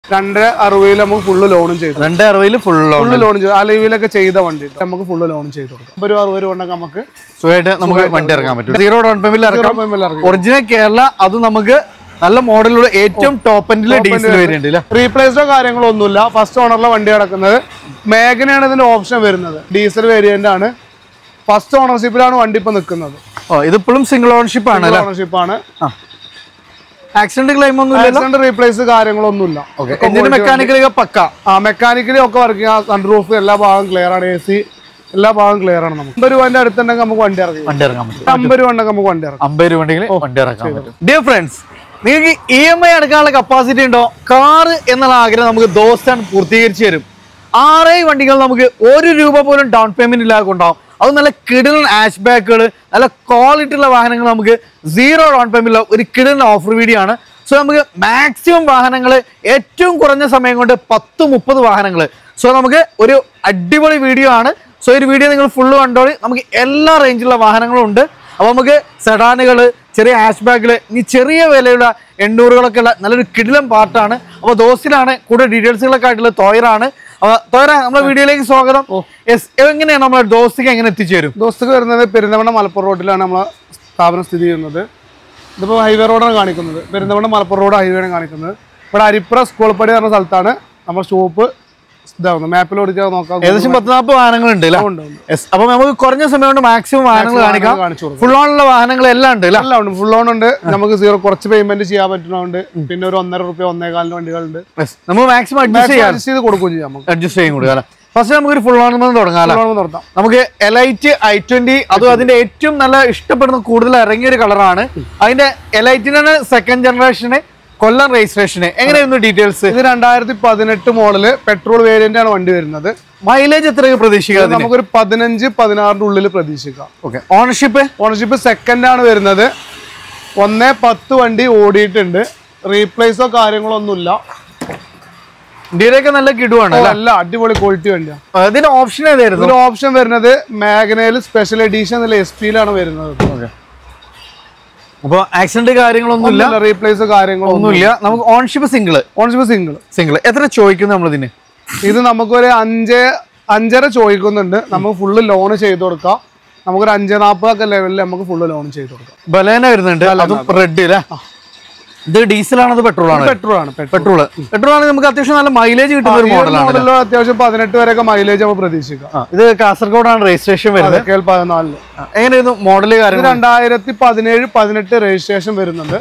260 നമുക്ക് ഫുള്ള് ലോണും ചെയ്തു. 260 ഫുൾ ലോൺ ചെയ്തു. അലവിലൊക്കെ ചെയ്ത വണ്ടി നമുക്ക് ഫുള്ള് ലോൺ ചെയ്ത് കൊടുക്കാം. ഒരു 60 രൂപ ഉണ്ടെങ്കിൽ നമുക്ക് സുഖമായിട്ട് നമുക്ക് വണ്ടി ഇറക്കാൻ പറ്റും. 0 ഡൗൺ പേയ്മെന്റിൽ ഇറക്കാം. ഒറിജിനൽ കേരള, അത് നമുക്ക് നല്ല മോഡലുള്ള ഏറ്റവും ടോപ്പ് എൻഡിൽ ഡീസൽ വേരിയന്റ്. റീപ്ലേസോ കാര്യങ്ങളോ ഒന്നുമില്ല. ഫസ്റ്റ് ഓണറിലെ വണ്ടി കിടക്കുന്നത്. മേഘനയാണ് ഇതിന്റെ ഓപ്ഷൻ വരുന്നത്. ഡീസൽ വേരിയന്റ് ആണ്. ഫസ്റ്റ് ഓണർഷിപ്പിലാണ് വണ്ടി ഇപ്പൊ നിൽക്കുന്നത്. ഇതിപ്പോഴും സിംഗിൾ ഓണർഷിപ്പ് ആണ്. ആക്സിഡന്റ് ക്ലെയിം ഒന്നും ആക്സിഡന്റ് റീപ്ലേസ് കാര്യങ്ങളൊന്നുമില്ല. മെക്കാനിക്കലി പക്ക. മെക്കാനിക്കലി ഒക്കെ വർക്കിംഗ്. സൺറൂഫ് എല്ലാ ഭാഗം ക്ലിയർ ആണ്. AC എല്ലാ ഭാഗം ക്ലിയർ ആണ്. നമുക്ക് 50 രൂപന്റെ അടുത്തുണ്ടെങ്കിൽ നമുക്ക് വണ്ടി ഇറക്കാം. 50 രൂപ ഉണ്ടെങ്കിൽ നമുക്ക് വണ്ടി ഇറക്കാം. 50 രൂപ ഉണ്ടെങ്കിൽ വണ്ടി ഇറക്കാൻ പറ്റും. ഡിയർ ഫ്രണ്ട്സ്, നിങ്ങൾക്ക് EMI അടക്കാനുള്ള കപ്പാസിറ്റി ഉണ്ടോ? കാറ് എന്നുള്ള ആഗ്രഹം നമുക്ക് ദോസ്താണ് പൂർത്തീകരിച്ചു തരും. 6 വണ്ടികൾ നമുക്ക് 1 രൂപ പോലും ഡൗൺ പേയ്മെന്റ് ഇല്ലാതെ കൊണ്ടാവും. അത് നല്ല കിടിലൻ ആഷ് ബാക്കുകൾ, നല്ല ക്വാളിറ്റി ഉള്ള വാഹനങ്ങൾ നമുക്ക് 0 ഡൗൺ പേയ്മെന്റ് ഒരു കിടിലൻ ഓഫർ വീഡിയോ ആണ്. സോ നമുക്ക് മാക്സിമം വാഹനങ്ങൾ ഏറ്റവും കുറഞ്ഞ സമയം കൊണ്ട് 10-30 വാഹനങ്ങൾ. സോ നമുക്ക് ഒരു അടിപൊളി വീഡിയോ ആണ്. സോ ഈ വീഡിയോ നിങ്ങൾ ഫുള്ള് കണ്ടോളി. നമുക്ക് എല്ലാ റേഞ്ചിലുള്ള വാഹനങ്ങളും ഉണ്ട്. അപ്പോൾ നമുക്ക് സെഡാനുകൾ, ചെറിയ ആഷ് ബാഗുകൾ, ഇനി ചെറിയ വിലയുള്ള 800കളൊക്കെ ഉള്ള നല്ലൊരു കിടിലൻ പാർട്ടാണ്. അപ്പോൾ ദോസ്തിലാണ് കൂടുതൽ ഡീറ്റെയിൽസുകളൊക്കെ ആയിട്ടുള്ള തോയറാണ്. തോയറ, നമ്മുടെ വീഡിയോയിലേക്ക് സ്വാഗതം. എങ്ങനെയാണ് നമ്മളെ ദോസ്തിക്ക് എങ്ങനെ എത്തിച്ചേരും? ദോസ്തിക്ക് വരുന്നത് പെരിന്തൽമണ്ണ മലപ്പുറം റോഡിലാണ് നമ്മളെ സ്ഥാപനം സ്ഥിതി ചെയ്യുന്നത്. ഇതിപ്പോൾ ഹൈവേ റോഡാണ് കാണിക്കുന്നത്. പെരിന്തൽമണ്ണ മലപ്പുറം റോഡ് ഹൈവേ ആണ് കാണിക്കുന്നത്. ഇവിടെ അരിപ്ര സ്കൂൾ പടി പറഞ്ഞ സ്ഥലത്താണ് നമ്മുടെ ഷോപ്പ് ഇതാവുന്നത്. മാപ്പിൽ ഓടിച്ചാൽ നോക്കാം. ഏകദേശം 10-40 വാഹനങ്ങളുണ്ട്. അപ്പൊ നമുക്ക് കുറഞ്ഞ സമയം കൊണ്ട് മാക്സിമം വാഹനങ്ങൾ കാണിക്കാം. ഫുൾ ഓണുള്ള വാഹനങ്ങൾ എല്ലാം ഉണ്ട്. എല്ലാം ഉണ്ട്. ഫുൾ ഓൺ ഉണ്ട്. നമുക്ക് 0 കുറച്ച് പേയ്മെന്റ് ചെയ്യാൻ പറ്റുന്നുണ്ട്. പിന്നെ ഒരു 1.5 രൂപ 1.25 വണ്ടികളുണ്ട്. നമുക്ക് മാക്സിമം അഡ്ജസ്റ്റ് ചെയ്ത് കൊടുക്കുകയും ചെയ്യാം. അഡ്ജസ്റ്റ് ചെയ്യും കൊടുക്കാം. ഫസ്റ്റ് നമുക്ക് ഫുൾ ഓൺ തുടങ്ങാം. നമുക്ക് എലൈറ്റ് i20, അതും അതിന്റെ ഏറ്റവും നല്ല ഇഷ്ടപ്പെടുന്ന കൂടുതൽ ഇറങ്ങിയ ഒരു കളറാണ്. അതിന്റെ എലൈറ്റിനാണ് സെക്കൻഡ് ജനറേഷന്, കൊല്ലം രജിസ്ട്രേഷന്. എങ്ങനെയായിരുന്നു ഡീറ്റെയിൽസ്? ഇത് 2018 മോഡല് പെട്രോൾ വേരിയന്റ് ആണ് വണ്ടി വരുന്നത്. മൈലേജ് എത്രയൊക്കെ പ്രതീക്ഷിക്കാം? നമുക്കൊരു 15-16 ഉള്ളിൽ പ്രതീക്ഷിക്കാം. ഓണർഷിപ്പ് സെക്കൻഡ് ആണ് വരുന്നത്. 110 വണ്ടി ഓടിയിട്ടുണ്ട്. റീപ്ലേസോ കാര്യങ്ങളോ ഒന്നുമില്ല. ഇന്ത്യയിലൊക്കെ നല്ല കിടുവാണ്. നല്ല അടിപൊളി ക്വാളിറ്റി വണ്ടിയാണ്. ഇതിന്റെ ഓപ്ഷൻ ഏതായിരുന്നു? ഇതിന്റെ ഓപ്ഷൻ വരുന്നത് മാഗ്നയിൽ സ്പെഷ്യൽ എഡിഷൻ SP-ലാണ് വരുന്നത്. അപ്പൊ ആക്സിഡന്റ് കാര്യങ്ങളൊന്നുമില്ല, റീപ്ലേസ് കാര്യങ്ങളൊന്നുമില്ല. നമുക്ക് ഓൺഷിപ്പ് സിംഗിൾ. എത്ര ചോദിക്കുന്നു നമ്മളിതിന്? ഇത് നമുക്കൊരു 5.5 ചോദിക്കുന്നുണ്ട്. നമുക്ക് ഫുള്ള് ലോൺ ചെയ്ത് കൊടുക്കാം. നമുക്കൊരു 540 ലെവലിൽ നമുക്ക് ഫുള്ള് ലോൺ ചെയ്ത് കൊടുക്കാം. ബലേന വരുന്നുണ്ട്. റെഡ് അല്ലേ? ഇത് ഡീസലാണത്? പെട്രോളാണ്. നമുക്ക് അത്യാവശ്യം നല്ല മൈലേജ് കിട്ടുന്ന ഒരു മോഡലാണ്. അത്യാവശ്യം 18 വരെയൊക്കെ മൈലേജ് നമുക്ക് പ്രതീക്ഷിക്കാം. ഇത് കാസർഗോഡാണ് രജിസ്ട്രേഷൻ വരുന്നത്. 14. എങ്ങനെയായിരുന്നു മോഡല് കാര്യം? 2017-18 രജിസ്ട്രേഷൻ വരുന്നുണ്ട്.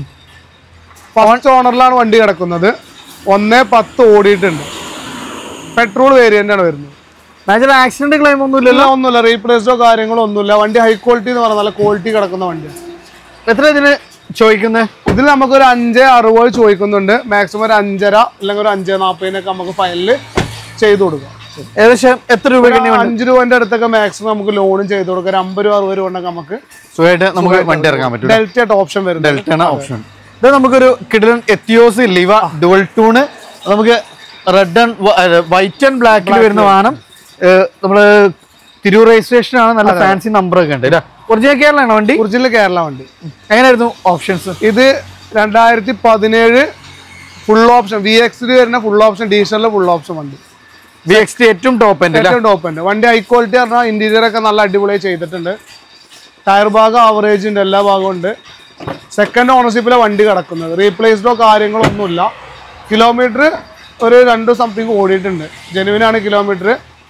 ഫസ്റ്റ് ഓണറിലാണ് വണ്ടി കിടക്കുന്നത്. 110 ഓടിയിട്ടുണ്ട്. പെട്രോൾ വേരിയന്റ് ആണ് വരുന്നത്. ആക്സിഡന്റ് ക്ലെയിം ഒന്നുമില്ല. റീപ്ലേസോ കാര്യങ്ങളോ ഒന്നുമില്ല. വണ്ടി ഹൈ ക്വാളിറ്റി എന്ന് പറഞ്ഞാൽ നല്ല ക്വാളിറ്റി കിടക്കുന്ന വണ്ടിയാണ്. എത്ര ഇതിന് ചോദിക്കുന്നത്? ഇതിൽ നമുക്കൊരു 5.60 ചോദിക്കുന്നുണ്ട്. മാക്സിമം ഒരു 5.5 അല്ലെങ്കിൽ ഒരു 5.40 നമുക്ക് ഫൈനല് ചെയ്ത് കൊടുക്കാം. ഏകദേശം എത്ര രൂപ? 5 രൂപന്റെ അടുത്തൊക്കെ മാക്സിമം നമുക്ക് ലോണും ചെയ്ത് കൊടുക്കാം. 50-60 രൂപ ഉണ്ടെങ്കിൽ നമുക്ക് വണ്ടി ഇറക്കാൻ പറ്റും. ഡെൽറ്റ ഓപ്ഷൻ വരുന്നത്. ഓപ്ഷൻ ഇത് നമുക്കൊരു കിടിലൻ എത്തിയോസ് ലിവ ഡുവൽ ടൂണ്. നമുക്ക് റെഡ് ആൻഡ് വൈറ്റ് ആൻഡ് ബ്ലാക്കിൽ വരുന്ന വാഹനം. നമ്മള് തിരൂർ രജിസ്ട്രേഷൻ ആണ്. നല്ല ഫാൻസി നമ്പർ ഒക്കെ ഉണ്ട്. ഒറിജിനൽ കേരള വണ്ടി? ഒറിജിനൽ കേരള വണ്ടി. എങ്ങനെയായിരുന്നു ഓപ്ഷൻസ്? ഇത് 2017 ഫുൾ ഓപ്ഷൻ VX വരുന്ന ഫുൾ ഓപ്ഷൻ, ഡീസലിലെ ഫുൾ ഓപ്ഷൻ വണ്ടി. VX ഏറ്റവും ടോപ്പ് എൻഡ് വണ്ടി. ഹൈ ക്വാളിറ്റി പറഞ്ഞാൽ ഇന്റീരിയർ ഒക്കെ നല്ല അടിപൊളിയായി ചെയ്തിട്ടുണ്ട്. ടയർ ഭാഗം ആവറേജ് ഉണ്ട്. എല്ലാ ഭാഗവും ഉണ്ട്. സെക്കൻഡ് ഓണർഷിപ്പിലെ വണ്ടി കിടക്കുന്നത്. റീപ്ലേസ്ഡോ കാര്യങ്ങളൊന്നുമില്ല. കിലോമീറ്റർ ഒരു 2 സംതിങ് ഓടിയിട്ടുണ്ട്. ജെനുവിനാണ് കിലോമീറ്റർ.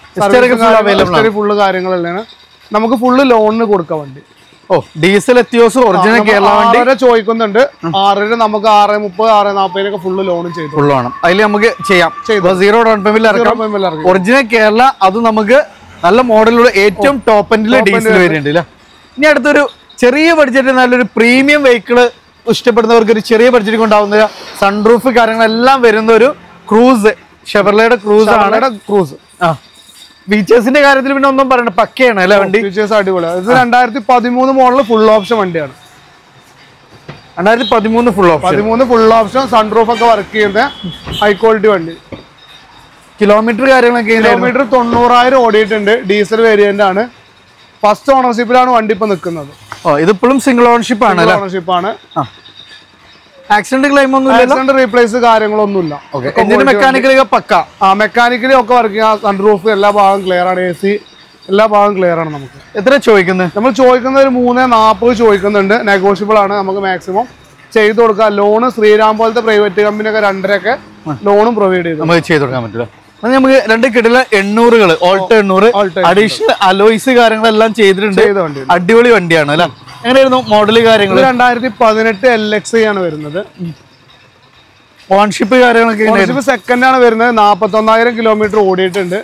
ഫുള്ള് കാര്യങ്ങളെല്ലാം നമുക്ക് ഫുള്ള് ലോണിന് കൊടുക്കാം വണ്ടി. ഡീസൽ എത്തിയോസ് ഒറിജിനൽ കേരള വണ്ടി ചോദിക്കുന്നുണ്ട്. 6 നമുക്ക് 6.30 6.40 ഫുള്ള് ലോണും ചെയ്തു. അതിൽ നമുക്ക് ചെയ്യാം. 0 ഡൗൺ പേയ്മെന്റിൽ ഇറക്കാം. ഒറിജിനൽ കേരള, അത് നമുക്ക് നല്ല മോഡലുള്ള ഏറ്റവും ടോപ്പ് എൻഡിൽ ഡീസൽ വേരിയന്റ്. ഇനി അടുത്തൊരു ചെറിയ ബഡ്ജറ്റ്, നല്ലൊരു പ്രീമിയം വെഹിക്കിള് ഇഷ്ടപ്പെടുന്നവർക്ക് ഒരു ചെറിയ ബഡ്ജറ്റ് കൊണ്ടാവുന്ന സൺറൂഫ് കാര്യങ്ങളെല്ലാം വരുന്ന ഒരു ക്രൂസ്, ഷെവർലയുടെ ക്രൂസ് ആണ്. ഫീച്ചേഴ്സിന്റെ കാര്യത്തിൽ പിന്നെ ഒന്നും പറയണ്ട, പക്കയാണ് അല്ലെ വണ്ടി? ഫീച്ചേഴ്സ് അടിപൊളിയാണ്. ഇത് 2013 മോഡൽ ഫുൾ ഓപ്ഷൻ വണ്ടിയാണ്. 2013 ഫുൾ ഓപ്ഷൻ, സൺറൂഫ് ഒക്കെ വർക്ക് ചെയ്യുന്ന ഹൈ ക്വാളിറ്റി വണ്ടി. കിലോമീറ്റർ കാര്യങ്ങളൊക്കെ? കിലോമീറ്റർ 90,000 ഓടിയിട്ടുണ്ട്. ഡീസൽ വേരിയന്റ് ആണ്. ഫസ്റ്റ് ഓണർഷിപ്പിലാണ് വണ്ടി ഇപ്പൊ നിൽക്കുന്നത്. ഇതിപ്പോഴും സിംഗിൾ ഓണർഷിപ്പ് ആണ്. ആക്സിഡന്റ് ക്ലെയിം ഒന്നും ആക്സിഡന്റ് റീപ്ലേസ് കാര്യങ്ങളൊന്നുമില്ല. മെക്കാനിക്കലി പക്ക. മെക്കാനിക്കലി ഒക്കെ വർക്കിംഗ്. സൺറൂഫ് എല്ലാ ഭാഗം ക്ലിയർ ആണ്. AC എല്ലാ ഭാഗം ക്ലിയർ ആണ്. നമുക്ക് എത്ര ചോദിക്കുന്നത്? നമ്മൾ ചോദിക്കുന്നത് ഒരു 340 ചോദിക്കുന്നുണ്ട്. നെഗോഷ്യബിൾ ആണ്. നമുക്ക് മാക്സിമം ചെയ്ത് കൊടുക്കാം. ലോണ് ശ്രീരാം പോലത്തെ പ്രൈവറ്റ് കമ്പനി ഒക്കെ 2.5 ലോണും പ്രൊവൈഡ് ചെയ്ത് നമുക്ക് ചെയ്ത് കൊടുക്കാൻ പറ്റില്ല. നമുക്ക് 2 കിടില 800 ഓൾട്ടോ 800 അഡീഷണൽ അലോയ്സ് കാര്യങ്ങളെല്ലാം ചെയ്തിട്ടുണ്ട്. അടിപൊളി വണ്ടിയാണ് അല്ലെ. എങ്ങനെയായിരുന്നു മോഡല് കാര്യങ്ങൾ? 2018 LXi ആണ് വരുന്നത്. ഓൺഷിപ്പ് കാര്യങ്ങളൊക്കെ സെക്കൻഡ് ആണ് വരുന്നത്. 41,000 കിലോമീറ്റർ ഓടിയിട്ടുണ്ട്.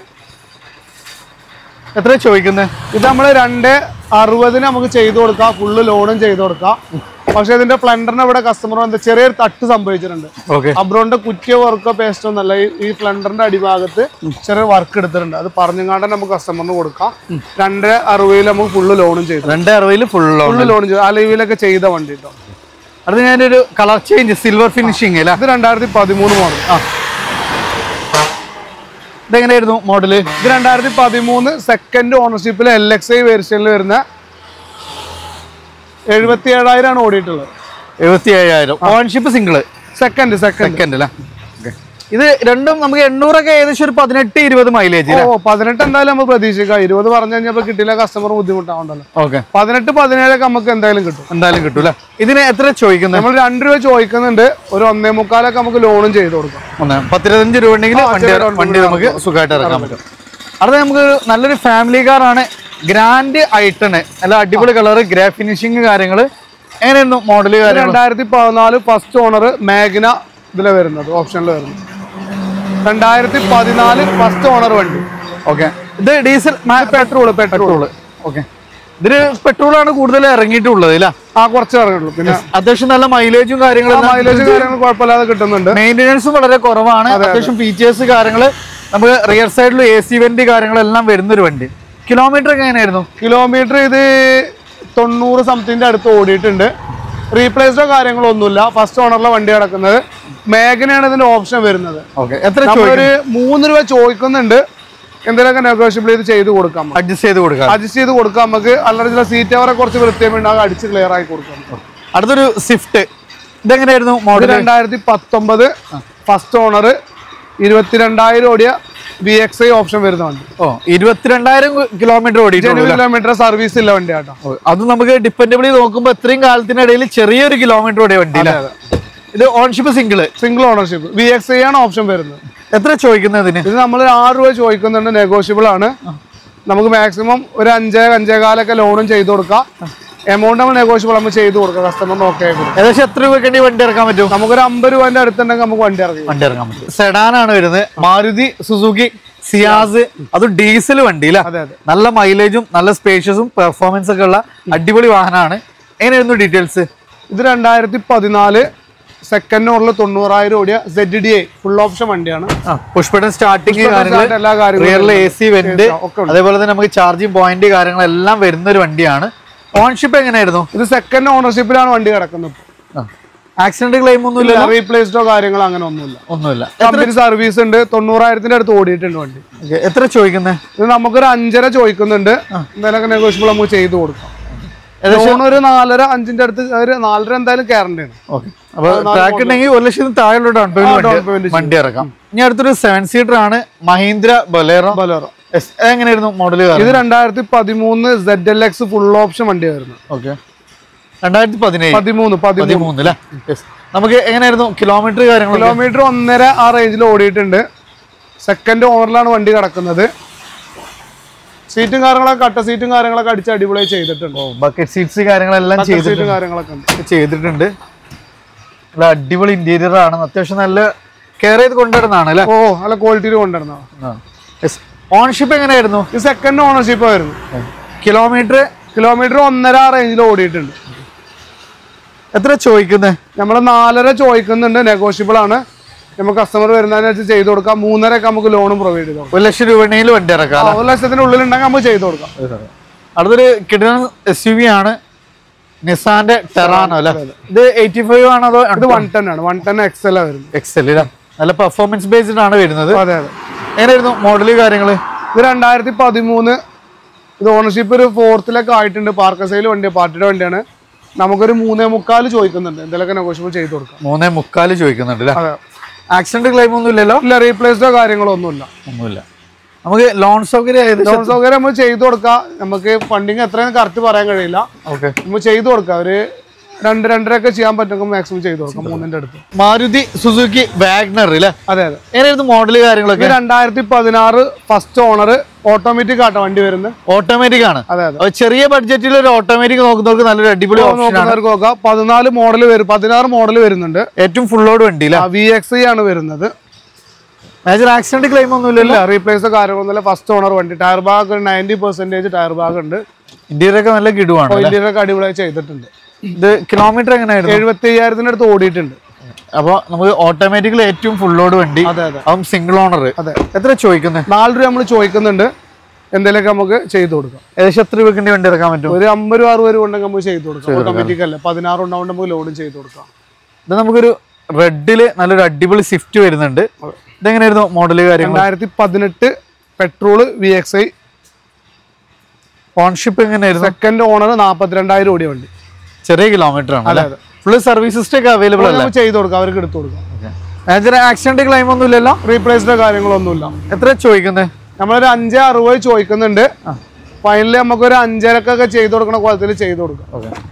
എത്ര ചോദിക്കുന്നത്? ഇത് നമ്മൾ 260 നമുക്ക് ചെയ്തു കൊടുക്കാം. ഫുള്ള് ലോണും ചെയ്ത് കൊടുക്കാം. പക്ഷെ ഇതിന്റെ പ്ലണ്ടറിന് ഇവിടെ കസ്റ്റമർ വന്ന് ചെറിയൊരു തട്ട് സംഭവിച്ചിട്ടുണ്ട്. അബ്രോണിന്റെ കുറ്റിയോ വർക്കോ പേസ്റ്റോ ഒന്നല്ല. ഈ പ്ലണ്ടറിന്റെ അടിഭാഗത്ത് ചെറിയ വർക്ക് എടുത്തിട്ടുണ്ട്. അത് പറഞ്ഞുകൊണ്ട് നമുക്ക് കസ്റ്റമറിന് കൊടുക്കാം. 260 നമുക്ക് ഫുള്ള് ലോണും ചെയ്തു. 260 ഫുള്ള് ലോൺ ചെയ്തു. അലവിലൊക്കെ ചെയ്ത വണ്ടി കേട്ടോ. അത് ഞാനൊരു കളർ ചേഞ്ച് സിൽവർ ഫിനിഷിംഗ് അല്ല. ഇത് 2013 മോഡൽ. ഇതെങ്ങനെയായിരുന്നു മോഡല്? ഇത് 2013 സെക്കൻഡ് ഓണർഷിപ്പിൽ LXi വേരിയന്റിൽ വരുന്ന 77,000 ആണ് ഓടിയിട്ടുള്ളത്. 77,000 ഓൺഷിപ്പ് സിംഗിള്. സെക്കൻഡ് അല്ലേ? ഇത് രണ്ടും നമുക്ക് 800 ഒക്കെ ഏകദേശം ഒരു 18-20 മൈലേജ്. 18 എന്തായാലും നമുക്ക് പ്രതീക്ഷിക്കാം. 20 പറഞ്ഞു കഴിഞ്ഞാൽ കിട്ടില്ല, കസ്റ്റമർ ബുദ്ധിമുട്ടാവുണ്ടല്ലോ. 18-17 ഒക്കെ നമുക്ക് എന്തായാലും കിട്ടും അല്ലേ? ഇതിന് എത്ര ചോദിക്കുന്നത്? നമ്മൾ 2 രൂപ ചോദിക്കുന്നുണ്ട്. ഒരു 1.25 നമുക്ക് ലോണും ചെയ്ത് കൊടുക്കാം. 10-15 രൂപ ഉണ്ടെങ്കിൽ വണ്ടി നമുക്ക് സുഖമായിട്ട് ഇറക്കാൻ പറ്റും. അടുത്ത നമുക്ക് നല്ലൊരു ഫാമിലി കാറാണ്. Grand i ten. നല്ല അടിപൊളി കളറ്, ഗ്രേ ഫിനിഷിങ് കാര്യങ്ങള്. എങ്ങനെയായിരുന്നു മോഡല്? 2014 ഫസ്റ്റ് ഓണർ മാഗ്ന ഇതിലെ വരുന്നത്, ഓപ്ഷനിൽ വരുന്നത്. 2014 ഫസ്റ്റ് ഓണർ വണ്ടി. ഓക്കെ. ഇത് ഡീസൽ പെട്രോള്. ഓക്കെ. ഇതിന് പെട്രോളാണ് കൂടുതൽ ഇറങ്ങിയിട്ടുള്ളത് അല്ലേ? കുറച്ച് ഇറങ്ങിയിട്ടുള്ളൂ. പിന്നെ അത്യാവശ്യം നല്ല മൈലേജും കാര്യങ്ങളും കുഴപ്പമില്ലാതെ കിട്ടുന്നുണ്ട്. മെയിൻ്റെനൻസും വളരെ കുറവാണ്. അത്യാവശ്യം ഫീച്ചേഴ്സ് കാര്യങ്ങള് നമുക്ക് റിയർ സൈഡിൽ AC വെന്റ് കാര്യങ്ങളെല്ലാം വരുന്നൊരു വണ്ടി. കിലോമീറ്റർ ഒക്കെ എങ്ങനെയായിരുന്നു? കിലോമീറ്റർ ഇത് 90 സംതിങ്ങിന്റെ അടുത്ത് ഓടിയിട്ടുണ്ട്. റീപ്ലേസോ കാര്യങ്ങളോ ഒന്നുമില്ല. ഫസ്റ്റ് ഓണറിലെ വണ്ടി കിടക്കുന്നത്. മാഗ്നയാണ് ഇതിന്റെ ഓപ്ഷൻ വരുന്നത്. എത്ര? ഒരു 3 രൂപ ചോദിക്കുന്നുണ്ട്. എന്തെങ്കിലുമൊക്കെ നെഗോഷ്യബിൾ ചെയ്ത് കൊടുക്കാം. അഡ്ജസ്റ്റ് ചെയ്ത് കൊടുക്കാം നമുക്ക്. അല്ലാതെ ചില സീറ്റ് അവരെ കുറച്ച് വൃത്തിയുണ്ടാകും, അടിച്ച് ക്ലിയർ ആയി കൊടുക്കാം. അടുത്തൊരു സ്വിഫ്റ്റ്. ഇതെങ്ങനെയായിരുന്നു മോഡൽ? 2019 ഫസ്റ്റ് ഓണർ 22,000 ഓടിയ VXi ഓപ്ഷൻ വരുന്ന വണ്ടി. 22,000 കിലോമീറ്റർ സർവീസ് ഇല്ല വണ്ടി കേട്ടോ. അത് നമുക്ക് ഡിപ്പെൻഡബിളി നോക്കുമ്പോൾ ഇത്രയും കാലത്തിനിടയിൽ ചെറിയൊരു കിലോമീറ്റർ ഓടിയ വണ്ടി. ഇത് ഓൺഷിപ്പ് സിംഗിൾ ഓണർഷിപ്പ് VXi ആണ് ഓപ്ഷൻ വരുന്നത്. എത്ര ചോദിക്കുന്നതിന്? ഇത് നമ്മൾ 6 രൂപ ചോദിക്കുന്നുണ്ട്. നെഗോഷ്യബിൾ ആണ്. നമുക്ക് മാക്സിമം ഒരു 5-5.25 ലോണും ചെയ്ത് കൊടുക്കാം. എമൗണ്ട് നമ്മൾ നെഗോഷ്യബിൾ നമ്മൾ ചെയ്ത് കൊടുക്കാം. കസ്റ്റമറിന് ഓക്കെ ആയി കൊടുക്കും. ഏകദേശം എത്ര രൂപയ്ക്ക് വണ്ടി ഇറക്കാൻ പറ്റും? നമുക്കൊരു 50 രൂപന്റെ അടുത്തുണ്ടെങ്കിൽ നമുക്ക് വണ്ടി ഇറക്കാൻ പറ്റും. സെഡാനാണ് വരുന്നത്. Maruti Suzuki Ciaz. അത് ഡീസൽ വണ്ടി അല്ലേ? നല്ല മൈലേജും നല്ല സ്പേഷ്യസും പെർഫോമൻസ് ഒക്കെ ഉള്ള അടിപൊളി വാഹനമാണ്. എങ്ങനെയായിരുന്നു ഡീറ്റെയിൽസ്? ഇത് 2014 സെക്കൻഡ് ഓണറിൽ 90,000 ഓടിയ ZDI ഫുൾ ഓപ്ഷൻ വണ്ടിയാണ്. Push button starting, AC vent, അതേപോലെ തന്നെ നമുക്ക് ചാർജിങ് പോയിന്റ് കാര്യങ്ങളെല്ലാം വരുന്ന ഒരു വണ്ടിയാണ്. ഓൺഷിപ്പ് എങ്ങനെയായിരുന്നു? ഇത് സെക്കൻഡ് ഓണർഷിപ്പിലാണ് വണ്ടി കിടക്കുന്നത്. ആക്സിഡന്റ് ക്ലെയിം ഒന്നുമില്ല, റീപ്ലേസ്ഡോ കാര്യങ്ങളോ അങ്ങനെ ഒന്നുമില്ല. കമ്പനി സർവീസ് ഉണ്ട്. 90,000 അടുത്ത് ഓടിയിട്ടുണ്ട് വണ്ടി. എത്ര ചോദിക്കുന്നത്? ഇത് നമുക്കൊരു 5.5 ചോദിക്കുന്നുണ്ട്. എന്തെങ്കിലും നെഗോഷ്യബിൾ നമുക്ക് ചെയ്ത് കൊടുക്കാം. ഒരു 4.5-5 അടുത്ത്, ഒരു 4.5 എന്തായാലും ഗ്യാരണ്ടി ആണ്. അപ്പൊ ട്രാക്ക് ഉണ്ടെങ്കിൽ 1,00,000 താഴെയുള്ള ഡൗൺ പേയ്മെന്റ് വണ്ടി ഇറക്കാം. ഇനി അടുത്തൊരു 7 സീറ്റർ ആണ്, മഹീന്ദ്ര ബൊലേറോ. എങ്ങനെയായിരുന്നു മോഡല്? ഇത് 2013 ZLX ഫുൾ ഓപ്ഷൻ വണ്ടിയായിരുന്നു. 2013 അല്ലേ? നമുക്ക് എങ്ങനെയായിരുന്നു കിലോമീറ്റർ കാര്യങ്ങൾ? കിലോമീറ്റർ 1.5 ആ റേഞ്ചിൽ ഓടിയിട്ടുണ്ട്. സെക്കൻഡ് ഓണറിലാണ് വണ്ടി കിടക്കുന്നത്. സീറ്റും കാര്യങ്ങളൊക്കെ കട്ട സീറ്റും കാര്യങ്ങളൊക്കെ അടിച്ച് അടിപൊളിയായി ചെയ്തിട്ടുണ്ട്. ബക്കറ്റ് സീറ്റ്സ് കാര്യങ്ങളെല്ലാം ചെയ്തിട്ടുണ്ട്. നല്ല അടിപൊളി ഇന്റീരിയർ ആണ്. അത്യാവശ്യം നല്ല കെയർ ചെയ്ത് കൊണ്ടുവരുന്നതാണ് അല്ലേ? നല്ല ക്വാളിറ്റിയിൽ കൊണ്ടുവരുന്നതാണ്. ഓണർഷിപ്പ് എങ്ങനെയായിരുന്നു? ഇത് സെക്കൻഡ് ഓണർഷിപ്പ് ആയിരുന്നു. കിലോമീറ്റർ 1.5 ആ റേഞ്ചിൽ ഓടിയിട്ടുണ്ട്. എത്ര ചോദിക്കുന്നത്? നമ്മൾ 4.5 ചോദിക്കുന്നുണ്ട്. നെഗോഷ്യബിൾ ആണ്. നമുക്ക് കസ്റ്റമർ വരുന്നതിനനുസരിച്ച് ചെയ്ത് കൊടുക്കാം. 3.5 നമുക്ക് ലോണും പ്രൊവൈഡ് ചെയ്ത് കൊടുക്കാം. 1,00,000 രൂപയിൽ വണ്ടി ഇറക്കാം. 1,00,000 ഉള്ളിലുണ്ടെങ്കിൽ നമുക്ക് ചെയ്ത് കൊടുക്കാം. അടുത്തൊരു കിടിലൻ SUV ആണ്, നിസാന്റെ ടെറാനോ അല്ലേ? ഇത് 85 ആണോ അതോ? ഇത് 110 ആണ്. 110 XL വരുന്നത്. XL നല്ല പെർഫോമൻസ് ബേസ്ഡ് ആണ് വരുന്നത്. എങ്ങനെയായിരുന്നു മോഡല് കാര്യങ്ങള്? ഇത് 2013. ഇത് ഓണർഷിപ്പ് ഒരു 4th ആയിട്ടുണ്ട്. പാർക്കസൈൽ വണ്ടി, പാർട്ടിയുടെ വണ്ടിയാണ്. നമുക്കൊരു 3.25 ചോദിക്കുന്നുണ്ട്, എന്തെങ്കിലുമൊക്കെ നെഗോഷ്യബിൾ ചെയ്ത് കൊടുക്കാം. 3.25 ചോദിക്കുന്നുണ്ട് അല്ലേ? അതെ. ആക്സിഡന്റ് ക്ലെയിം ഒന്നും ഇല്ലല്ലോ? ഇല്ല, റീപ്ലേസ്ഡോ കാര്യങ്ങളോ ഒന്നുമില്ല. നമുക്ക് ലോൺ സൗകര്യം നമ്മൾ ചെയ്ത് കൊടുക്കാം. നമുക്ക് ഫണ്ടിങ് എത്രയും കറക്റ്റ് പറയാൻ കഴിയില്ല. നമ്മൾ ചെയ്ത് കൊടുക്കാം. ഒരു 2-2.5 ഒക്കെ ചെയ്യാൻ പറ്റുമെങ്കിൽ മാക്സിമം ചെയ്ത് കൊടുക്കാം. 3ന്റെ അടുത്ത്. മാരുതി സുസുക്കി വാഗ്നർ അല്ലേ? അതെ അതെ. എങ്ങനെയായിരുന്നു മോഡല് കാര്യങ്ങളൊക്കെ? 2016 ഫസ്റ്റ് ഓണർ, ഓട്ടോമാറ്റിക് ആട്ടോ വണ്ടി വരുന്നത്. ഓട്ടോമാറ്റിക് ആണ്. അതെ അതെ. ചെറിയ ബഡ്ജറ്റിൽ ഒരു ഓട്ടോമാറ്റിക് നോക്കുന്നവർക്ക് നല്ലൊരു അടിപൊളി നോക്കുന്നവർക്ക് നോക്കാം. 16 മോഡൽ വരുന്നുണ്ട്. ഏറ്റവും ഫുൾ ലോഡ് വണ്ടി VXI ആണ് വരുന്നത്. മേജർ ആക്സിഡന്റ് ക്ലെയിം ഒന്നും ഇല്ലല്ലോ? റീപ്ലേസ് കാര്യങ്ങളൊന്നുമില്ല. ഫസ്റ്റ് ഓണർ വണ്ടി. ടയർ ബാഗ് 90% ടയർ ബാഗ് ഉണ്ട്. ഇന്റീരിയർ ഒക്കെ നല്ല കിടുവാണ്. ഇന്റീരിയർ ഒക്കെ അടിപൊളിയായി ചെയ്തിട്ടുണ്ട്. ഇത് കിലോമീറ്റർ എങ്ങനെയായിരുന്നു? 75,000 അടുത്ത് ഓടിയിട്ടുണ്ട്. അപ്പൊ നമുക്ക് ഓട്ടോമാറ്റിക്കലി ഏറ്റവും ഫുൾ ലോഡ് വണ്ടി. അതെ അതെ. അതും സിംഗിൾ ഓണർ. അതെ. എത്ര ചോദിക്കുന്നത്? 4 രൂപ നമ്മൾ ചോദിക്കുന്നുണ്ട്. എന്തെങ്കിലുമൊക്കെ നമുക്ക് ചെയ്ത് കൊടുക്കാം. ഏകദേശം എത്ര രൂപ വണ്ടി ഇറക്കാൻ പറ്റും? ഒരു 50-60 രൂപ ഉണ്ടെങ്കിൽ നമുക്ക് ചെയ്ത് കൊടുക്കാം. ഓട്ടോമാറ്റിക് അല്ലേ, 16 ഉണ്ടാവുകൊണ്ട് നമുക്ക് ലോഡും ചെയ്ത് കൊടുക്കാം. ഇത് നമുക്കൊരു റെഡില് നല്ലൊരു അടിപൊളി സ്വിഫ്റ്റ് വരുന്നുണ്ട്. ഇതെങ്ങനെയായിരുന്നു മോഡല് കാര്യങ്ങൾ? 2018 പെട്രോള് VXI. ഓൺഷിപ്പ് എങ്ങനെയായിരുന്നു? സെക്കൻഡ് ഓണർ 42,000 ഓടിയ വണ്ടി. ചെറിയ കിലോമീറ്റർ ആണ്. ഫുൾ സർവീസ് സിസ്റ്റം അവൈലബിൾ അല്ല? ചെയ്ത് കൊടുക്കാം, അവർക്ക് എടുത്തു കൊടുക്കാം. ആക്സിഡന്റ് ക്ലെയിം ഒന്നും ഇല്ലല്ലോ? റീപ്ലേസ്ഡോ കാര്യങ്ങളൊന്നുമില്ല. എത്ര ചോദിക്കുന്നത്? നമ്മളൊരു 5.60 ചോദിക്കുന്നുണ്ട്. ഫൈനലി നമുക്കൊരു 5.5 ചെയ്ത് കൊടുക്കണ കോലത്തിൽ ചെയ്ത് കൊടുക്കാം.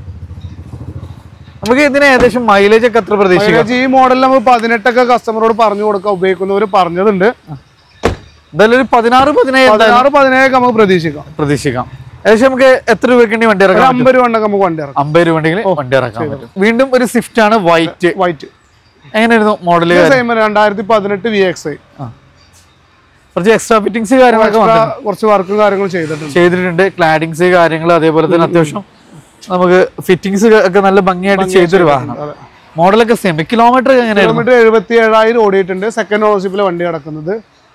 നമുക്ക് ഇതിന് ഏകദേശം മൈലേജ് ഒക്കെ എത്ര പ്രതീക്ഷിക്കാം? ഈ മോഡലിൽ നമുക്ക് 18 കസ്റ്റമറോട് പറഞ്ഞു കൊടുക്കാം. ഉപയോഗിക്കുന്നവർ പറഞ്ഞതുണ്ട്. എന്തായാലും ഒരു 16-17 നമുക്ക് പ്രതീക്ഷിക്കാം. ഏകദേശം നമുക്ക് എത്ര രൂപയ്ക്ക് വണ്ടി ഇറക്കാം? 50 രൂപ ഉണ്ടെങ്കിൽ നമുക്ക് വണ്ടി ഇറക്കാം. 50 രൂപ ഉണ്ടെങ്കിൽ വണ്ടി ഇറക്കാൻ പറ്റും. വീണ്ടും ഒരു സ്വിഫ്റ്റ് ആണ്, വൈറ്റ്. എങ്ങനെയായിരുന്നു മോഡല്? 2018 VXI. കുറച്ച് എക്സ്ട്രാ ഫിറ്റിംഗ്സ് കാര്യങ്ങളൊക്കെ കുറച്ച് വർക്കും കാര്യങ്ങളും ചെയ്തിട്ടുണ്ട്. ക്ലാഡിങ്സ് കാര്യങ്ങൾ, അതേപോലെ തന്നെ അത്യാവശ്യം നമുക്ക് ഫിറ്റിംഗ്സ് ഒക്കെ നല്ല ഭംഗിയായിട്ട് ചെയ്തൊരു വാഹനം. മോഡലൊക്കെ സെയിം. കിലോമീറ്റർ എങ്ങനെയായിരുന്നു? 77,000 ഓടിയിട്ടുണ്ട്. സെക്കൻഡ് ഓണർഷിപ്പിൽ വണ്ടി കിടക്കുന്നത്.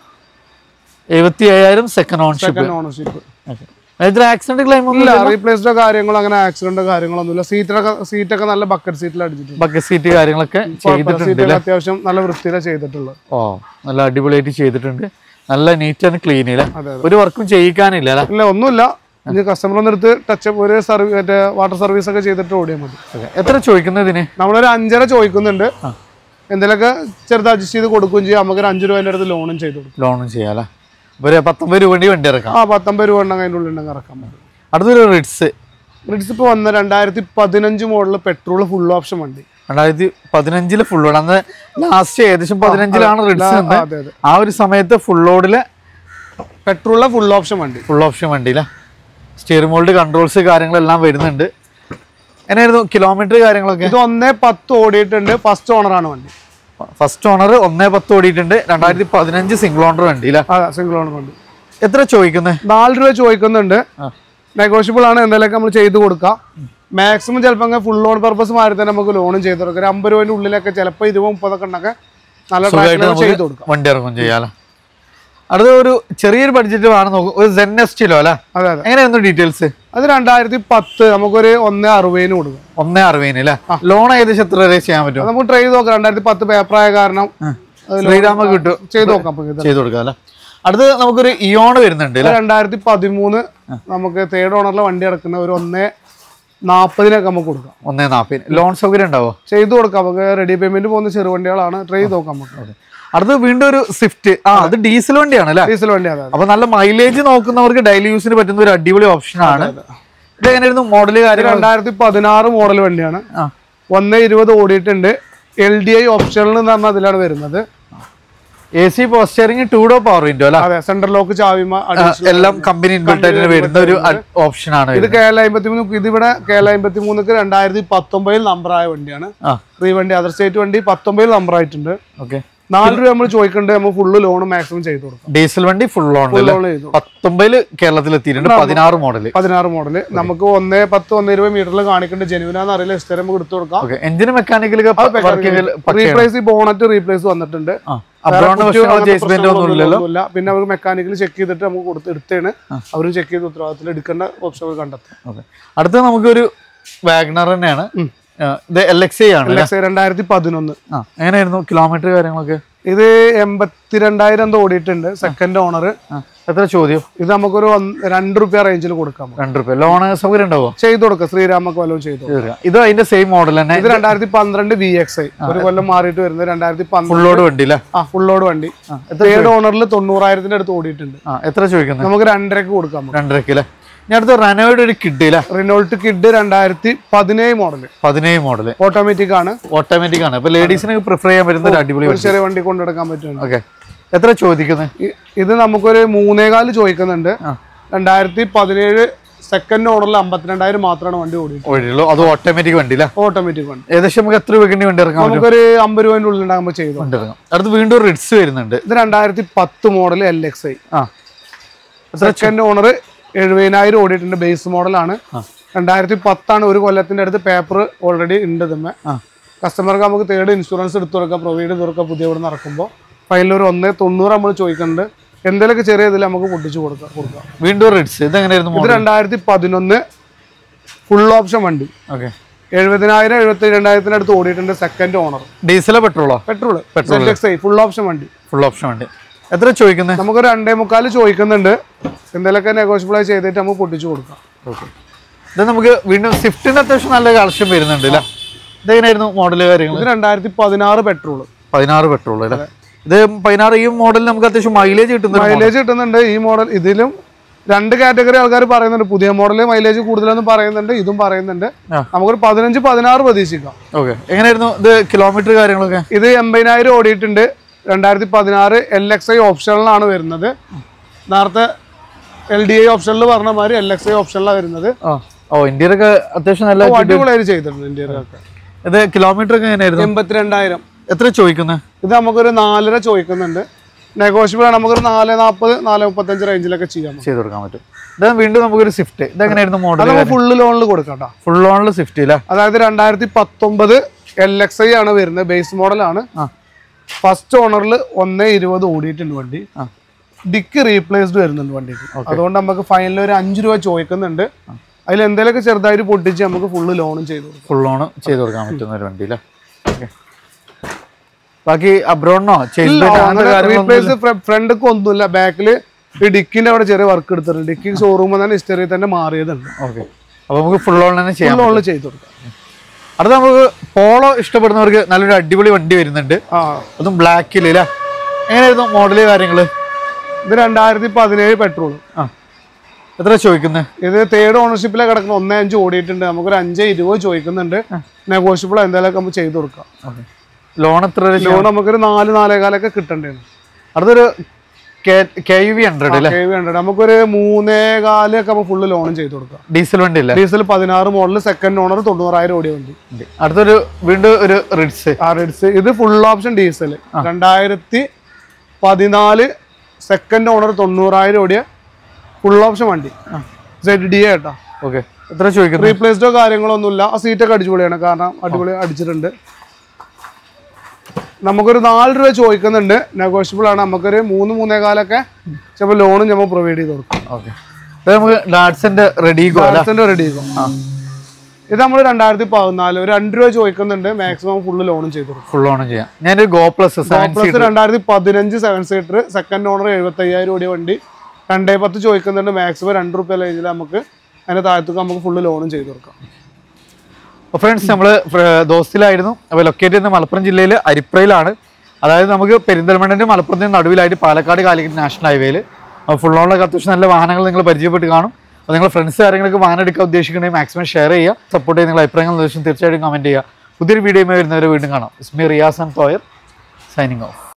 77,000 സെക്കൻഡ് ഓണർഷിപ്പ്. ആക്സിഡന്റ് ക്ലെയിം ഒന്നും ഇല്ല? റീപ്ലേസ്ഡോ കാര്യങ്ങളോ അങ്ങനെ ആക്സിഡന്റോ കാര്യങ്ങളൊന്നുമില്ല. സീറ്റൊക്കെ നല്ല ബക്കറ്റ് സീറ്റിൽ അടിച്ചിട്ടുണ്ട്. ബക്കറ്റ് സീറ്റ് കാര്യങ്ങളൊക്കെ ചെയ്തിട്ടുണ്ട്. അത്യാവശ്യം നല്ല വൃത്തിയിലാണ് ചെയ്തിട്ടുള്ളത്. നല്ല അടിപൊളിയായിട്ട് ചെയ്തിട്ടുണ്ട്. നല്ല നീറ്റ് ആൻഡ് ക്ലീൻ ഇല്ല? ഒരു വർക്കും ചെയ്യിക്കാനില്ല? ഇല്ല, ഒന്നുമില്ല. കസ്റ്റമർ ഒന്നെടുത്ത് ടച്ചപ്പ് ഒരു വാട്ടർ സർവീസ് ഒക്കെ ചെയ്തിട്ട് ഓടിയാൽ മതി. എത്ര ചോദിക്കുന്നതിന്? നമ്മളൊരു 5.5 ചോദിക്കുന്നുണ്ട്. എന്തെങ്കിലുമൊക്കെ ചെറുത് അഡ്ജസ്റ്റ് ചെയ്ത് കൊടുക്കുകയും ചെയ്യാം. നമുക്കൊരു 5 രൂപേന്റെ അടുത്ത് ലോണും ചെയ്ത് കൊടുക്കും. ലോണും ചെയ്യാം. ഒരു 19 രൂപ വണ്ടി ഇറക്കാം. 19 രൂപ ഉണ്ടെങ്കിൽ അതിൻ്റെ ഉള്ളിൽ ഇറക്കാൻ പറ്റും. അടുത്തൊരു റിഡ്സ് ഇപ്പോൾ വന്ന 2015 മോഡൽ പെട്രോൾ ഫുൾ ഓപ്ഷൻ വണ്ടി. 2015 ഫുൾ ലോഡ്. അന്ന് ലാസ്റ്റ് ഏകദേശം 15 റിഡ്സ്. ആ ഒരു സമയത്ത് ഫുൾ ലോഡില് പെട്രോളിലെ ഫുൾ ഓപ്ഷൻ വണ്ടിയില്ല. സ്റ്റിയറിംഗ് മോൾഡ് കൺട്രോൾസ് കാര്യങ്ങളെല്ലാം വരുന്നുണ്ട്. എങ്ങനെയായിരുന്നു കിലോമീറ്റർ കാര്യങ്ങളൊക്കെ? ഇത് 1.10 ഓടിയിട്ടുണ്ട്. ഫസ്റ്റ് ഓണറാണ് വണ്ടി. ഫസ്റ്റ് ഓണർ 1.10 ഓടിയിട്ടുണ്ട്. 2015 സിംഗിൾ ഓണർ വണ്ടി. സിംഗിൾ ഓണർ വണ്ടി. എത്ര ചോദിക്കുന്നത്? 4 രൂപ ചോദിക്കുന്നുണ്ട്. നെഗോഷ്യബിൾ ആണ്. എന്തെങ്കിലുമൊക്കെ നമ്മൾ ചെയ്ത് കൊടുക്കാം. മാക്സിമം ചിലപ്പോൾ ഫുൾ ലോൺ പർപ്പസ് മാറി തന്നെ നമുക്ക് ലോണും ചെയ്ത് കൊടുക്കാം. ഒരു 50 രൂപേന്റെ ഉള്ളിലൊക്കെ ചിലപ്പോൾ 20-30 ഉണ്ടൊക്കെ നല്ല ചെയ്ത് കൊടുക്കാം. വണ്ടി ഇറങ്ങും ചെയ്യാലോ. അടുത്ത ഒരു ചെറിയൊരു ബഡ്ജറ്റ് വേണം നോക്കും. ഒരു ZNSTലോ അല്ലേ? അതെ അതെ. എങ്ങനെയായിരുന്നു ഡീറ്റെയിൽസ്? അത് 2010 നമുക്കൊരു 1.60 കൊടുക്കും. 1.60 അല്ലേ? ലോൺ ഏകദേശം എത്ര വരെ ചെയ്യാൻ പറ്റും? നമുക്ക് ട്രൈ ചെയ്ത് നോക്കാം. 2010 പേപ്പറായ കാരണം ശ്രീരാമ കിട്ടും. ചെയ്ത് നോക്കാം. ചെയ്ത് കൊടുക്കാം അല്ലേ? അടുത്ത് നമുക്കൊരു ഇയോൺ വരുന്നുണ്ട്. 2013 നമുക്ക് തേർഡ് ഓണറിലെ വണ്ടി കിടക്കുന്ന ഒരു 1.40 നമുക്ക് കൊടുക്കാം. 1.40. ലോൺ സൗകര്യം ഉണ്ടാവോ? ചെയ്ത് കൊടുക്കാം. നമുക്ക് റെഡി പേയ്മെന്റ് പോകുന്ന ചെറുവണ്ടികളാണ്. ട്രൈ ചെയ്ത് നോക്കാം നമുക്ക്. അടുത്ത് വീണ്ടും ഒരു സ്വിഫ്റ്റ്. അത് ഡീസൽ വണ്ടിയാണ് അല്ലേ? ഡീസൽ വണ്ടിയാണ്. അപ്പൊ നല്ല മൈലേജ് നോക്കുന്നവർക്ക് ഡെയിലി യൂസിന് പറ്റുന്ന ഒരു അടിപൊളി ഓപ്ഷൻ ആണ്. ഇത് എങ്ങനെയായിരുന്നു മോഡല് കാര്യം? 2016 മോഡൽ വണ്ടിയാണ്. 1.20 ഓടിയിട്ടുണ്ട്. LDI ഓപ്ഷനിൽ എന്ന് പറഞ്ഞാൽ അതിലാണ് വരുന്നത്. AC പോസ്റ്ററിംഗ് 2 പവർ വിൻഡോ അല്ലേ? അതെ. സെൻട്രൽ ലോക്ക് ചാവിമ എല്ലാം കമ്പനി ഇൻബിൽറ്റ് ആയിട്ട് വരുന്ന ഒരു ഓപ്ഷൻ ആണ്. ഇത് KL53. ഇതിവിടെ KL53 2019 നമ്പറായ വണ്ടിയാണ്. വണ്ടി അതർ സ്റ്റേറ്റ് വണ്ടി 19 നമ്പർ ആയിട്ടുണ്ട്. 4 രൂപ നമ്മൾ ചോദിക്കേണ്ടത്. നമ്മൾ ഫുള്ള് ലോൺ മാക്സിമം ചെയ്ത് കൊടുക്കും. ഡീസൽ വണ്ടി ഫുൾ ലോൺ 19 കേരളത്തിൽ എത്തിയിട്ടുണ്ട്. 16 മോഡല് നമുക്ക് 1.10 1.20 മീറ്ററിൽ കാണിക്കേണ്ട ജെനുവിനാന്ന് അറിയില്ല. എസ്റ്റർ നമുക്ക് എടുത്തു കൊടുക്കാം. Engine mechanical replace bonnet replace വന്നിട്ടുണ്ട്. പിന്നെ അവർ മെക്കാനിക്കൽ ചെക്ക് ചെയ്തിട്ട് നമുക്ക് എടുത്തേണ്. അവരും ചെക്ക് ചെയ്ത് ഉത്തരവാദിത്തത്തിൽ എടുക്കേണ്ട ഓപ്ഷൻ കണ്ടെത്തും. അടുത്ത നമുക്കൊരു വാഗ്നർ തന്നെയാണ്. ഇത് LXI ആണ്. 2011. എങ്ങനെയായിരുന്നു കിലോമീറ്റർ കാര്യങ്ങളൊക്കെ? ഇത് 82,000 എന്തോ ഓടിയിട്ടുണ്ട്. Second owner. എത്ര ചോദ്യം? ഇത് നമുക്കൊരു ₹2 റേഞ്ചിൽ കൊടുക്കാം. ₹2 ലോൺ സൗകര്യം ഉണ്ടാവോ? ചെയ്തു കൊടുക്കാം. ശ്രീരാമക്ക് വല്ലതും ചെയ്തു. ഇത് അതിന്റെ സെയിം മോഡൽ തന്നെ. ഇത് 2012 VXi. ഒരു കൊല്ലം മാറിയിട്ട് വരുന്നത് 2012 ഫുൾ ലോഡ് വണ്ടി അല്ലേ? ഫുൾ ലോഡ് വണ്ടി. തേർഡ് ഓണറിൽ 90,000 അടുത്ത് ഓടിയിട്ടുണ്ട്. എത്ര ചോദിക്കുന്നത്? നമുക്ക് 2.5 കൊടുക്കാം. 2.5 അല്ലേ? ഞാൻ അടുത്ത റെനോയുടെ ഒരു കിഡ് അല്ലേ? Renault Kwid 2017 model. 17 model. Automatic ആണ്. ഓട്ടോമാറ്റിക് ആണ്. അപ്പൊ ലേഡീസിന് പ്രിഫർ ചെയ്യാൻ പറ്റുന്ന ഒരു അടിപൊളി ചെറിയ വണ്ടി കൊണ്ടെടുക്കാൻ പറ്റും. ഓക്കെ. എത്ര ചോദിക്കുന്നത്? ഇത് നമുക്കൊരു 3.4 ചോദിക്കുന്നുണ്ട്. 2017 സെക്കൻഡ് ഓണറിൽ 52,000 മാത്രമാണ് വണ്ടി ഓടിയുള്ളൂ. അത് ഓട്ടോമാറ്റിക് വണ്ടി അല്ലേ? ഓട്ടോമാറ്റിക് വണ്ടി. ഏകദേശം നമുക്ക് എത്ര രൂപയ്ക്ക് വണ്ടി ഇറങ്ങാം? നമുക്കൊരു 50 രൂപേന്റെ ഉള്ളിൽ ഉണ്ടാകുമ്പോൾ ചെയ്തു. അടുത്ത് വീണ്ടും റിഡ്സ് വരുന്നുണ്ട്. ഇത് 2010 മോഡൽ LXi. സെക്കൻഡ് ഓണർ 70,000 ഓടിയിട്ടുണ്ട്. ബേസ് മോഡലാണ്. 2010 ഒരു കൊല്ലത്തിന്റെ അടുത്ത് പേപ്പർ ഓൾറെഡി ഉണ്ട്. തന്നെ കസ്റ്റമർക്ക് നമുക്ക് തേർഡ് ഇൻഷുറൻസ് എടുത്തു കൊടുക്കാം, പ്രൊവൈഡ് ചെയ്ത് കൊടുക്കാം. പുതിയ ഇവിടെ നടക്കുമ്പോൾ ഫൈനൽ ഒരു 1.90 നമ്മൾ ചോദിക്കുന്നുണ്ട്. എന്തെങ്കിലുമൊക്കെ ചെറിയ ഇതിൽ നമുക്ക് പൊട്ടിച്ചു കൊടുക്കാം. വീണ്ടും റിഡ്സ്. ഇത് എങ്ങനെയായിരുന്നു? ഇത് 2011 ഫുൾ ഓപ്ഷൻ വണ്ടി. 70,000 72,000 അടുത്ത് ഓടിയിട്ടുണ്ട്. Second owner. ഡീസലോ പെട്രോളോ? പെട്രോൾ. ഫുൾ ഓപ്ഷൻ വണ്ടി. ഫുൾ ഓപ്ഷൻ വണ്ടി. എത്ര ചോദിക്കുന്നത്? നമുക്ക് 2.25 ചോദിക്കുന്നുണ്ട്. എന്തെങ്കിലുമൊക്കെ നെഗോഷ്യബിൾ ആയി ചെയ്തിട്ട് നമുക്ക് പൊട്ടിച്ചു കൊടുക്കാം. ഇത് നമുക്ക് വീണ്ടും സ്വിഫ്റ്റിന് അത്യാവശ്യം നല്ല കാൽഷ്യം വരുന്നുണ്ട് അല്ലേ? ഇതെങ്ങനെയായിരുന്നു മോഡല് കാര്യങ്ങൾ? ഇത് 2016 പെട്രോൾ. 16 പെട്രോൾ അല്ലേ? ഇത് 16 ഈ മോഡലിൽ നമുക്ക് അത്യാവശ്യം മൈലേജ് കിട്ടുന്നുണ്ട്. ഈ മോഡൽ ഇതിലും 2 കാറ്റഗറി ആൾക്കാർ പറയുന്നുണ്ട്. പുതിയ മോഡല് മൈലേജ് കൂടുതലെന്ന് പറയുന്നുണ്ട്, ഇതും പറയുന്നുണ്ട്. നമുക്കൊരു 15-16 പ്രതീക്ഷിക്കാം. എങ്ങനെയായിരുന്നു ഇത് കിലോമീറ്റർ കാര്യങ്ങളൊക്കെ? ഇത് 80,000 ഓടിയിട്ടുണ്ട്. 2016 LXi ഓപ്ഷനിലാണ് വരുന്നത്. നേരത്തെ LDI ഓപ്ഷനിൽ പറഞ്ഞ മാതിരി LXi ഓപ്ഷനിലാണ് വരുന്നത്. ഇന്ത്യയിലൊക്കെ അത്യാവശ്യം നല്ല അടിപൊളിയായി ചെയ്തിട്ടുണ്ട്. ഇന്ത്യയിലൊക്കെ ഇത് കിലോമീറ്റർ ഒക്കെ എങ്ങനെയായിരുന്നു? 82,000. എത്ര ചോദിക്കുന്നത്? ഇത് നമുക്കൊരു 4.5 ചോദിക്കുന്നുണ്ട്. നെഗോഷ്യബിൾ ആണ്. നമുക്കൊരു 4.40 4.35 റേഞ്ചിലൊക്കെ ചെയ്ത് കൊടുക്കാൻ പറ്റും. ഇത് വീണ്ടും നമുക്കൊരു സ്വിഫ്റ്റ്. ഇതെങ്ങനെയായിരുന്നു മോഡൽ? ഫുൾ ലോണിൽ കൊടുക്കാം. ഫുൾ ലോണിൽ സ്വിഫ്റ്റ് അല്ലേ? അതായത് 2019 LXi ആണ് വരുന്നത്. ബേസ് മോഡലാണ്. ഫസ്റ്റ് ഓണറിൽ 1.20 ഓടിയിട്ടുണ്ട് വണ്ടി. ഡിക്ക് റീപ്ലേസ്ഡ് വരുന്നുണ്ട് വണ്ടിക്ക്. അതുകൊണ്ട് നമുക്ക് ഫൈനൽ ഒരു 5 രൂപ ചോദിക്കുന്നുണ്ട്. അതിൽ എന്തെങ്കിലുമൊക്കെ ചെറുതായിട്ട് പൊട്ടിച്ച് നമുക്ക് ഫുൾ ലോണും ചെയ്ത് കൊടുക്കാം. ഫുൾ ലോൺ ചെയ്ത് കൊടുക്കാൻ പറ്റുന്ന ഒരു വണ്ടി അല്ലേ? ബാക്കി അബ്രോണോ റീപ്ലേസ് ഫ്രണ്ടൊക്കെ ഒന്നുമില്ല. ബാക്കിൽ ഈ ഡിക്കിന്റെ അവിടെ ചെറിയ വർക്ക് എടുത്തിട്ടുണ്ട്. ഡിക്കി ഷോറൂമിൽ തന്നെ ഹിസ്റ്ററി തന്നെ മാറിയതുണ്ട്. അപ്പൊ നമുക്ക് ഫുൾ ലോൺ തന്നെ ചെയ്ത് കൊടുക്കാം. അടുത്ത നമുക്ക് പോളോ ഇഷ്ടപ്പെടുന്നവർക്ക് നല്ലൊരു അടിപൊളി വണ്ടി വരുന്നുണ്ട്. അതും ബ്ലാക്കിൽ അല്ലേ? എങ്ങനെയായിരുന്നു മോഡല് കാര്യങ്ങള്? ഇത് 2017 പെട്രോൾ. എത്ര ചോദിക്കുന്നത്? ഇത് തേർഡ് ഓണർഷിപ്പിലെ കിടക്കുന്ന 1.5 ഓടിയിട്ടുണ്ട്. നമുക്കൊരു 5.20 ചോദിക്കുന്നുണ്ട്. നെഗോഷ്യബിൾ എന്തായാലും നമുക്ക് ചെയ്ത് കൊടുക്കാം. ലോൺ എത്ര? ലോൺ നമുക്കൊരു 4-4.25 കിട്ടേണ്ടതാണ്. അടുത്തൊരു KUV 100 നമുക്കൊരു 3.25 ഒക്കെ ഫുള്ള് ലോണും ചെയ്ത് കൊടുക്കാം. ഡീസൽ വണ്ടി അല്ലേ? ഡീസൽ 16 മോഡൽ സെക്കൻഡ് ഓണർ 90,000 ഓടിയ വണ്ടി. അടുത്തൊരു വീണ്ടും ഒരു റിഡ്സ്. ഇത് full option diesel 2014 second owner 90,000 ഓടിയ ഫുൾ ഓപ്ഷൻ വണ്ടി. ZDA കേട്ടോ. എത്ര ചോദിക്കുന്നത്? റീപ്ലേസ്ഡോ കാര്യങ്ങളൊന്നുമില്ല. ആ സീറ്റൊക്കെ അടിപൊളിയാണ്. കാരണം അടിപൊളി അടിച്ചിട്ടുണ്ട്. നമുക്കൊരു 4 രൂപ ചോദിക്കുന്നുണ്ട്. നെഗോഷ്യബിൾ ആണ്. നമുക്കൊരു 3-3.25 ചിലപ്പോൾ ലോണും നമ്മൾ പ്രൊവൈഡ് ചെയ്ത് കൊടുക്കും. നമുക്ക് ഡാറ്റ്സന്റെ റെഡിഗോ. ഇത് നമ്മൾ 2014 ഒരു 2 രൂപ ചോദിക്കുന്നുണ്ട്. മാക്സിമം ഫുള്ള് ലോണും ചെയ്ത് കൊടുക്കും. ഫുൾ ലോണും ചെയ്യാം. ഞാനൊരു Go plus 2015 7 seater second owner 75,000 ഓടിയ വണ്ടി. 2.10 ചോദിക്കുന്നുണ്ട്. മാക്സിമം 2 രൂപ റേഞ്ചിൽ നമുക്ക് അതിന്റെ താഴത്തേക്ക് നമുക്ക് ഫുള്ള് ലോണും ചെയ്ത് കൊടുക്കാം. ഫ്രണ്ട്സ്, നമ്മൾ ദോസ്തിലായിരുന്നു. അപ്പോൾ ലൊക്കേറ്റ് ചെയ്യുന്ന മലപ്പുറം ജില്ലയിൽ അരിപ്രയിലാണ്. അതായത് നമുക്ക് പെരിന്തൽമണ്ണൻ്റെ മലപ്പുറത്തിന് നടുവിലായിട്ട് പാലക്കാട് കാലിക്കറ്റ് നാഷണൽ ഹൈവേയിൽ ഫുൾ ഓണിലൊക്കെ അത്യാവശ്യം നല്ല വാഹനങ്ങൾ നിങ്ങൾ പരിചയപ്പെട്ട് കാണും. അപ്പോൾ നിങ്ങൾ ഫ്രണ്ട്സ് ആരെങ്കിലും വാഹനം എടുക്കാൻ ഉദ്ദേശിക്കുന്നുണ്ടെങ്കിൽ മാക്സിമം ഷെയർ ചെയ്യുക, സപ്പോർട്ട് ചെയ്യുക. നിങ്ങളുടെ അഭിപ്രായങ്ങൾ തീർച്ചയായിട്ടും കമൻറ്റ് ചെയ്യുക. പുതിയൊരു വീഡിയോയുമായി വരുന്നവരെ വീണ്ടും കാണാം. Ismi Riyas and Thoyar signing of.